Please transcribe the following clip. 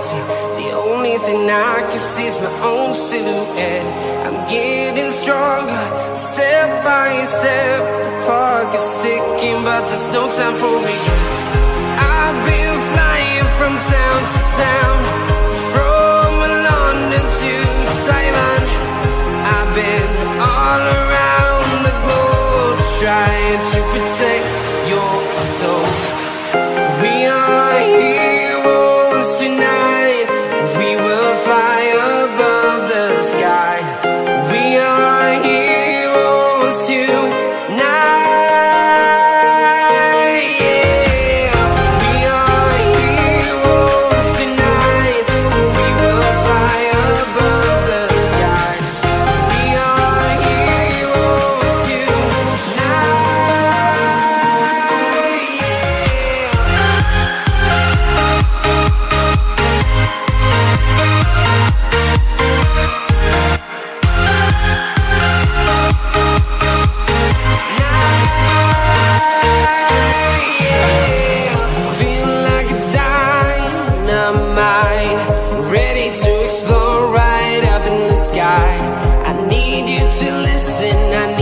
empty. The only thing I can see is my own silhouette. I'm getting stronger, step by step. The clock is ticking, but there's no time for regrets. I've been flying from town to town, from London to Taiwan. I've been all around the globe, trying to protect your soul. We are heroes tonight. We will fly above the sky. We are heroes tonight. Ready to explore right up in the sky. I need you to listen.